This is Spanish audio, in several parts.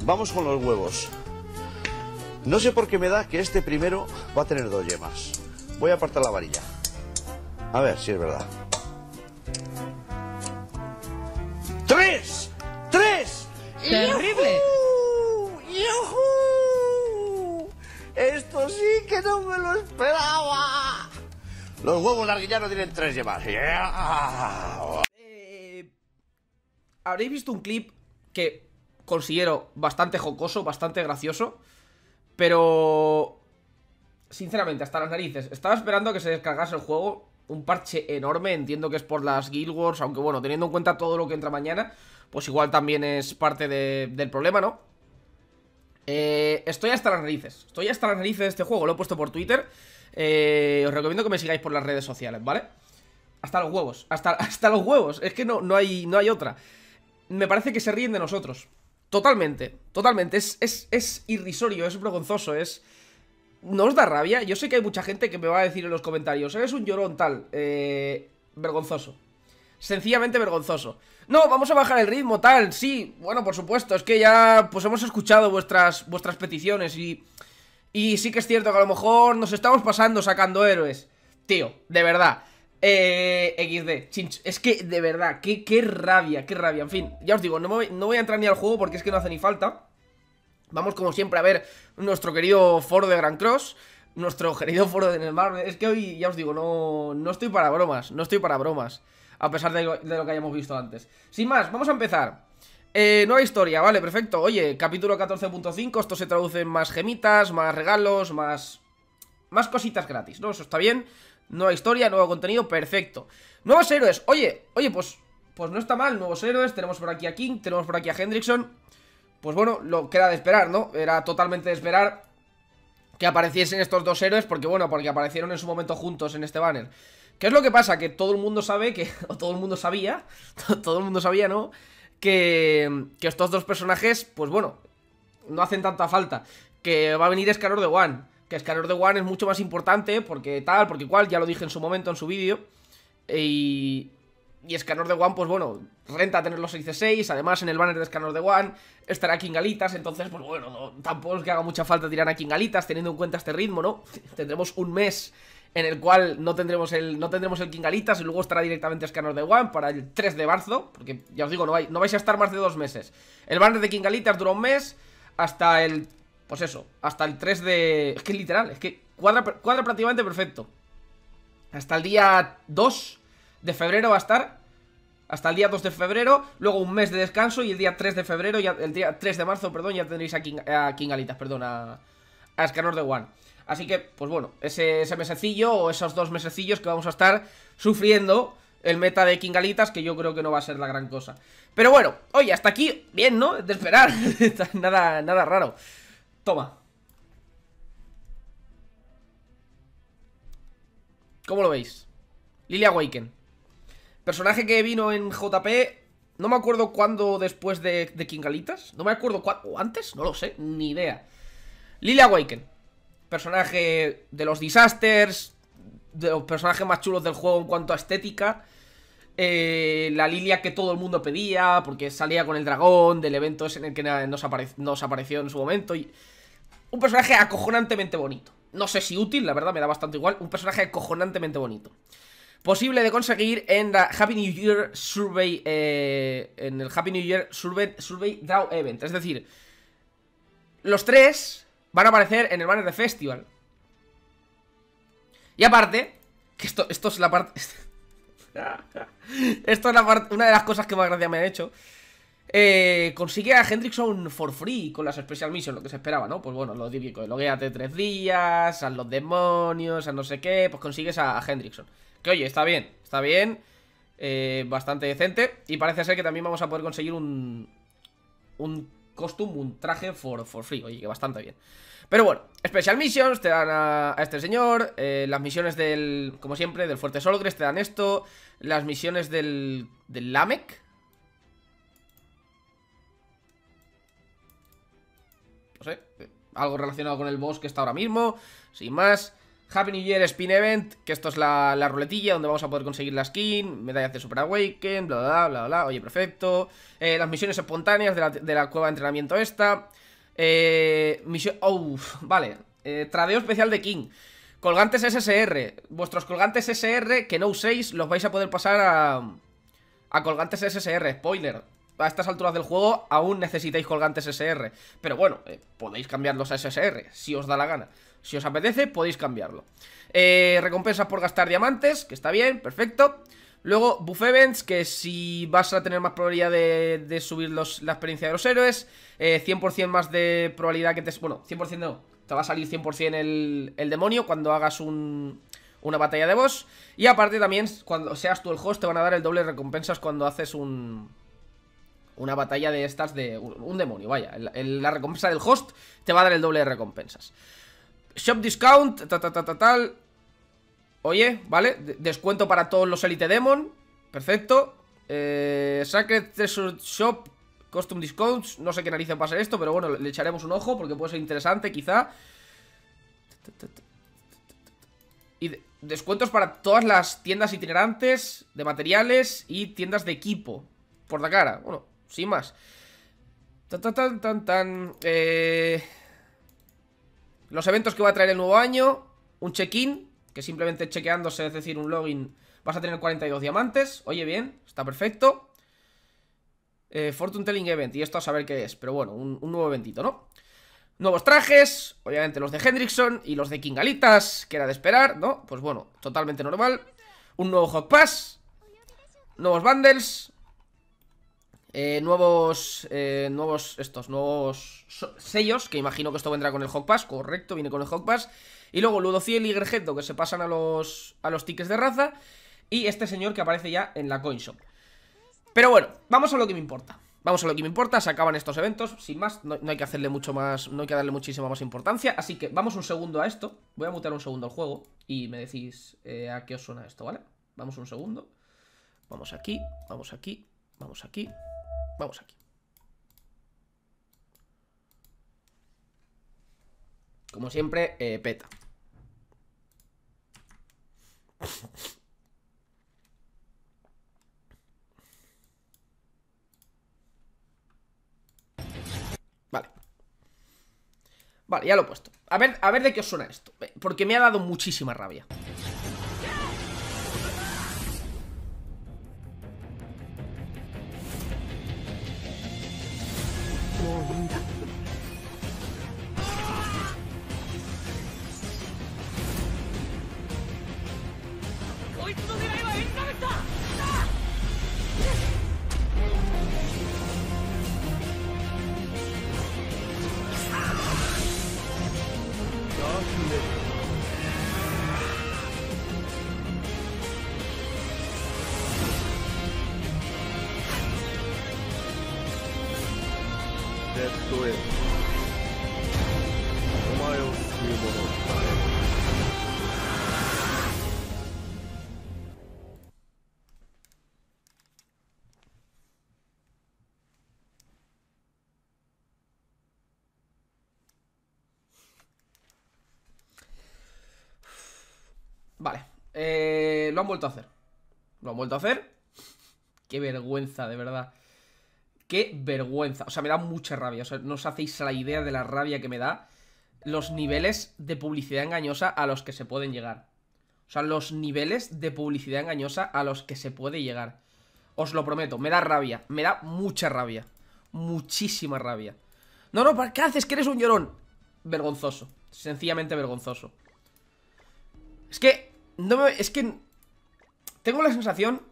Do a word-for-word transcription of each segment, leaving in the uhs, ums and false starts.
Vamos con los huevos. No sé por qué me da que este primero va a tener dos yemas. Voy a apartar la varilla. A ver si es verdad. ¡Tres! ¡Tres! ¡Terrible! ¡Yujú! ¡Yujú! Esto sí que no me lo esperaba. Los huevos larguillanos tienen tres yemas. Yeah. Eh, Habréis visto un clip que considero bastante jocoso, bastante gracioso, pero sinceramente, hasta las narices. Estaba esperando a que se descargase el juego. Un parche enorme, entiendo que es por las Guild Wars, aunque bueno, teniendo en cuenta todo lo que entra mañana, pues igual también es parte de, del problema, ¿no? Eh, estoy hasta las narices. Estoy hasta las narices de este juego, lo he puesto por Twitter. eh, Os recomiendo que me sigáis por las redes sociales, ¿vale? Hasta los huevos, hasta, hasta los huevos. Es que no, no, hay, no hay otra. Me parece que se ríen de nosotros. Totalmente, totalmente. Es, es, es irrisorio, es vergonzoso, es... ¿No os da rabia? Yo sé que hay mucha gente que me va a decir en los comentarios: eres un llorón tal, eh... vergonzoso. Sencillamente vergonzoso. No, vamos a bajar el ritmo, tal, sí. Bueno, por supuesto, es que ya pues hemos escuchado vuestras, vuestras peticiones y... Y sí que es cierto que a lo mejor nos estamos pasando sacando héroes. Tío, de verdad. Eh, equis de, chinch, es que de verdad, qué, qué rabia, qué rabia. En fin, ya os digo, no, me voy, no voy a entrar ni al juego porque es que no hace ni falta. Vamos como siempre a ver nuestro querido foro de Grand Cross, nuestro querido foro de Neymar. Es que hoy, ya os digo, no, no estoy para bromas, no estoy para bromas, a pesar de lo, de lo que hayamos visto antes. Sin más, vamos a empezar. eh, Nueva historia, vale, perfecto. Oye, capítulo catorce punto cinco, esto se traduce en más gemitas, más regalos, más... Más cositas gratis, ¿no? Eso está bien. Nueva historia, nuevo contenido, perfecto. Nuevos héroes, oye, oye, pues Pues no está mal, nuevos héroes. Tenemos por aquí a King, tenemos por aquí a Hendrickson. Pues bueno, lo que era de esperar, ¿no? Era totalmente de esperar que apareciesen estos dos héroes, porque bueno, porque aparecieron en su momento juntos en este banner. ¿Qué es lo que pasa? Que todo el mundo sabe que, o todo el mundo sabía, todo el mundo sabía, ¿no? Que, que estos dos personajes, pues bueno, no hacen tanta falta. Que va a venir Scanner de One, que Scanner de One es mucho más importante, porque tal, porque cual, ya lo dije en su momento en su vídeo. Y... Y Scanner de One, pues bueno, renta tener los seis de seis. Además, en el banner de Scanner de One estará Kingalitas. Entonces, pues bueno, no, tampoco es que haga mucha falta tirar a Kingalitas, teniendo en cuenta este ritmo, ¿no? Tendremos un mes en el cual no tendremos el, no tendremos el Kingalitas. Y luego estará directamente Scanner de One para el tres de marzo. Porque ya os digo, no, vais, no vais a estar más de dos meses. El banner de Kingalitas dura un mes. Hasta el... Pues eso, hasta el tres de... Es que es literal, es que cuadra, cuadra prácticamente perfecto. Hasta el día dos de febrero va a estar. Hasta el día dos de febrero. Luego un mes de descanso. Y el día tres de febrero, ya, el día tres de marzo, perdón, ya tendréis a, King, a Kingalitas, perdón, a, a Scanner de One. Así que, pues bueno, ese, ese mesecillo o esos dos mesecillos que vamos a estar sufriendo el meta de Kingalitas, que yo creo que no va a ser la gran cosa. Pero bueno, oye, hasta aquí, bien, ¿no? De esperar. nada, nada raro. Toma. ¿Cómo lo veis? Lilia Awaken. Personaje que vino en J P. No me acuerdo cuándo después de, de Kingalitas. No me acuerdo cuándo. ¿O antes? No lo sé, ni idea. Lilia Awaken. Personaje de los Disasters. De los personajes más chulos del juego en cuanto a estética. Eh, la Lilia que todo el mundo pedía. Porque salía con el dragón. Del evento ese en el que nos, apare nos apareció en su momento. Y un personaje acojonantemente bonito. No sé si útil, la verdad me da bastante igual. Un personaje acojonantemente bonito. Posible de conseguir en la Happy New Year Survey, eh, en el Happy New Year Survey, Survey Draw Event. Es decir, los tres van a aparecer en el banner de Festival. Y aparte, que esto, esto es la parte... esto es la parte, una de las cosas que más gracia me ha hecho. Eh, consigue a Hendrickson for free con las Special Mission, lo que se esperaba, ¿no? Pues bueno, lo típico, loguéate tres días, a los demonios, a no sé qué. Pues consigues a, a Hendrickson. Que oye, está bien, está bien, eh, bastante decente. Y parece ser que también vamos a poder conseguir un Un costume, un traje for, for free. Oye, que bastante bien. Pero bueno, Special Missions te dan a, a este señor, eh, las misiones del, como siempre, del Fuerte Solgres te dan esto. Las misiones del, del Lamek. No sé, algo relacionado con el boss que está ahora mismo. Sin más. Happy New Year Spin Event, que esto es la, la ruletilla donde vamos a poder conseguir la skin, medallas de Super Awaken, bla bla bla bla, oye, perfecto. eh, Las misiones espontáneas de la, de la cueva de entrenamiento esta. eh, Misión... Oh, vale, eh, tradeo especial de King. Colgantes S S R. Vuestros colgantes S S R que no uséis los vais a poder pasar a, a colgantes S S R. Spoiler, a estas alturas del juego aún necesitáis colgantes S S R. Pero bueno, eh, podéis cambiarlos a S S R si os da la gana. Si os apetece, podéis cambiarlo. eh, Recompensas por gastar diamantes, que está bien, perfecto. Luego, buff events, que si vas a tener más probabilidad de, de subir los, la experiencia de los héroes. eh, cien por cien más de probabilidad que te... Bueno, cien por cien no, te va a salir cien por cien el, el demonio cuando hagas un, una batalla de boss. Y aparte también, cuando seas tú el host, te van a dar el doble de recompensas cuando haces un... Una batalla de estas de... Un, un demonio, vaya. El, el, la recompensa del host te va a dar el doble de recompensas. Shop discount, ta, ta, ta, ta, tal. Oye, vale, de descuento para todos los Elite Demon. Perfecto. eh, Sacred Treasure Shop Custom Discounts. No sé qué narices va a ser esto, pero bueno, le echaremos un ojo porque puede ser interesante, quizá. Y de descuentos para todas las tiendas itinerantes de materiales y tiendas de equipo. Por la cara, bueno, sin más. Tan, tan, tan, tan, tan. Eh... Los eventos que va a traer el nuevo año. Un check-in, que simplemente chequeándose, es decir, un login, vas a tener cuarenta y dos diamantes. Oye, bien, está perfecto. eh, Fortune Telling Event, y esto a saber qué es, pero bueno, un, un nuevo eventito, ¿no? Nuevos trajes, obviamente los de Hendrickson y los de Kingalitas, que era de esperar, ¿no? Pues bueno, totalmente normal. Un nuevo Hog Pass. Nuevos bundles. Eh, nuevos, eh, nuevos, estos, nuevos sellos, que imagino que esto vendrá con el Hog Pass, correcto, viene con el Hog Pass. Y luego Ludofiel y Gergeto, que se pasan a los, a los tickets de raza. Y este señor que aparece ya en la Coin Shop. Pero bueno, vamos a lo que me importa. Vamos a lo que me importa, se acaban estos eventos, sin más, no, no hay que hacerle mucho más, no hay que darle muchísima más importancia. Así que vamos un segundo a esto, voy a mutear un segundo el juego y me decís eh, a qué os suena esto, ¿vale? Vamos un segundo, vamos aquí, vamos aquí, vamos aquí. Vamos aquí. Como siempre, eh, peta. Vale. Vale, ya lo he puesto. A ver, a ver de qué os suena esto. Porque me ha dado muchísima rabia. Vale, eh, lo han vuelto a hacer. Lo han vuelto a hacer. Qué vergüenza, de verdad. Qué vergüenza, o sea, me da mucha rabia. O sea, no os hacéis la idea de la rabia que me da los niveles de publicidad engañosa a los que se pueden llegar. O sea, los niveles de publicidad engañosa a los que se puede llegar. Os lo prometo, me da rabia. Me da mucha rabia. Muchísima rabia. No, no, ¿qué haces? Que eres un llorón. Vergonzoso, sencillamente vergonzoso. Es que, no me, es que tengo la sensación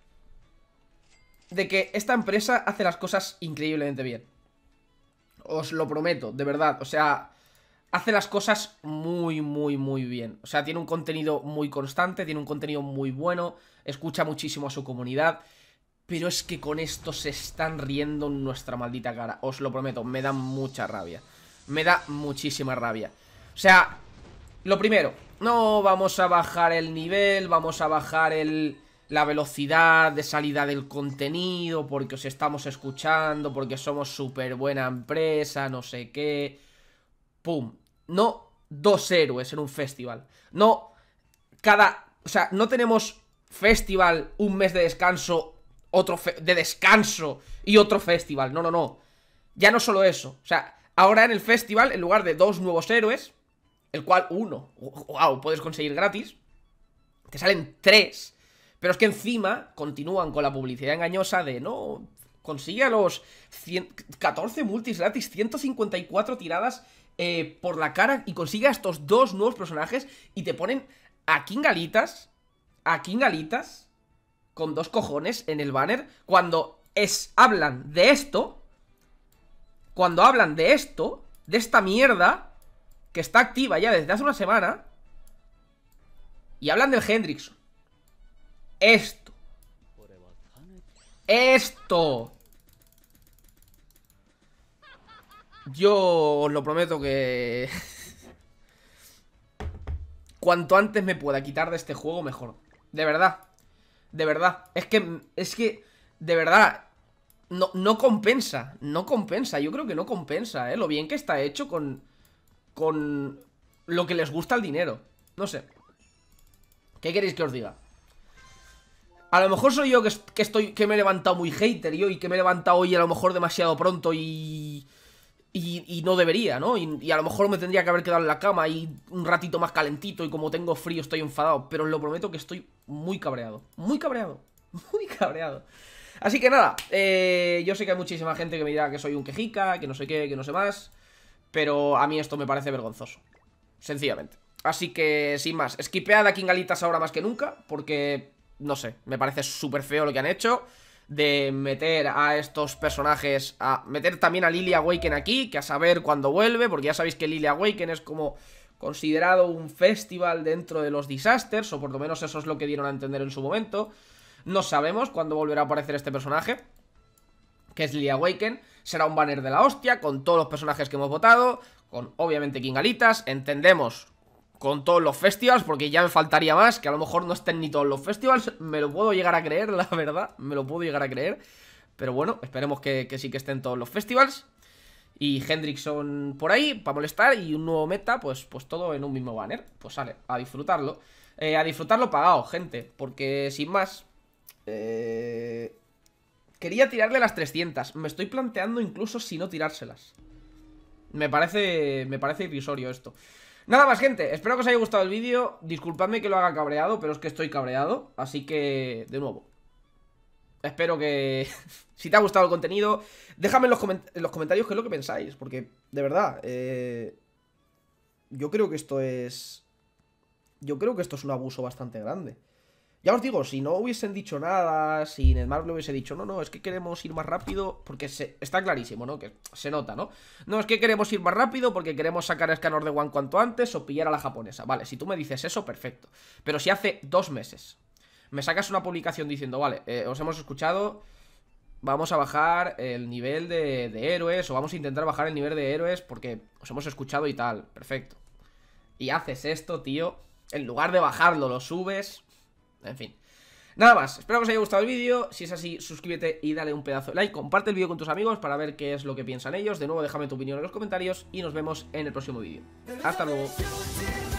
de que esta empresa hace las cosas increíblemente bien. Os lo prometo, de verdad. O sea, hace las cosas muy, muy, muy bien. O sea, tiene un contenido muy constante, tiene un contenido muy bueno, escucha muchísimo a su comunidad. Pero es que con esto se están riendo en nuestra maldita cara. Os lo prometo, me da mucha rabia. Me da muchísima rabia. O sea, lo primero, no vamos a bajar el nivel, vamos a bajar el... la velocidad de salida del contenido, porque os estamos escuchando, porque somos súper buena empresa, no sé qué. Pum. No dos héroes en un festival. No cada... O sea, no tenemos festival, un mes de descanso, otro de descanso y otro festival. No, no, no. Ya no solo eso. O sea, ahora en el festival, en lugar de dos nuevos héroes, el cual uno, wow, puedes conseguir gratis, te salen tres. Pero es que encima continúan con la publicidad engañosa de no... Consigue a los catorce multis gratis, ciento cincuenta y cuatro tiradas eh, por la cara y consigue a estos dos nuevos personajes y te ponen a King Alitas, a King Alitas, con dos cojones en el banner, cuando es, hablan de esto, cuando hablan de esto, de esta mierda, que está activa ya desde hace una semana, y hablan del Hendrickson. Esto. Esto. Yo os lo prometo que... cuanto antes me pueda quitar de este juego, mejor. De verdad. De verdad. Es que... Es que... De verdad... No, no compensa. No compensa. Yo creo que no compensa, ¿eh? Lo bien que está hecho con... Con... Lo que les gusta el dinero. No sé. ¿Qué queréis que os diga? A lo mejor soy yo que, que estoy que me he levantado muy hater yo y que me he levantado hoy a lo mejor demasiado pronto y... Y, y no debería, ¿no? Y, y a lo mejor me tendría que haber quedado en la cama y un ratito más calentito y como tengo frío estoy enfadado. Pero os lo prometo que estoy muy cabreado. Muy cabreado. Muy cabreado. Así que nada, eh, yo sé que hay muchísima gente que me dirá que soy un quejica, que no sé qué, que no sé más. Pero a mí esto me parece vergonzoso. Sencillamente. Así que, sin más, esquipead a King Alitas ahora más que nunca, porque, no sé, me parece súper feo lo que han hecho. De meter a estos personajes, a meter también a Lily Awaken aquí, que a saber cuándo vuelve, porque ya sabéis que Lily Awaken es como considerado un festival dentro de los Disasters, o por lo menos eso es lo que dieron a entender en su momento. No sabemos cuándo volverá a aparecer este personaje, que es Lily Awaken. Será un banner de la hostia, con todos los personajes que hemos votado, con obviamente King Alitas, entendemos, con todos los festivals, porque ya me faltaría más, que a lo mejor no estén ni todos los festivals. Me lo puedo llegar a creer, la verdad, me lo puedo llegar a creer. Pero bueno, esperemos que, que sí que estén todos los festivals. Y Hendrickson por ahí, para molestar, y un nuevo meta, pues, pues todo en un mismo banner. Pues sale, a disfrutarlo. eh, A disfrutarlo pagado, gente, porque sin más eh... quería tirarle las trescientas. Me estoy planteando incluso si no tirárselas. Me parece, me parece irrisorio esto. Nada más, gente, espero que os haya gustado el vídeo. Disculpadme que lo haga cabreado, pero es que estoy cabreado. Así que, de nuevo, espero que... si te ha gustado el contenido, déjame en los, coment en los comentarios qué es lo que pensáis. Porque, de verdad, eh... yo creo que esto es... Yo creo que esto es un abuso bastante grande. Ya os digo, si no hubiesen dicho nada, si Netmarble le hubiese dicho, no, no, es que queremos ir más rápido, porque se, está clarísimo, ¿no? Que se nota, ¿no? No, es que queremos ir más rápido porque queremos sacar a Escanor de One cuanto antes o pillar a la japonesa. Vale, si tú me dices eso, perfecto. Pero si hace dos meses me sacas una publicación diciendo, vale, eh, os hemos escuchado, vamos a bajar el nivel de, de héroes, o vamos a intentar bajar el nivel de héroes porque os hemos escuchado y tal, perfecto. Y haces esto, tío, en lugar de bajarlo, lo subes... En fin, nada más, espero que os haya gustado el vídeo. Si es así, suscríbete y dale un pedazo de like. Comparte el vídeo con tus amigos para ver qué es lo que piensan ellos. De nuevo, déjame tu opinión en los comentarios y nos vemos en el próximo vídeo. Hasta luego.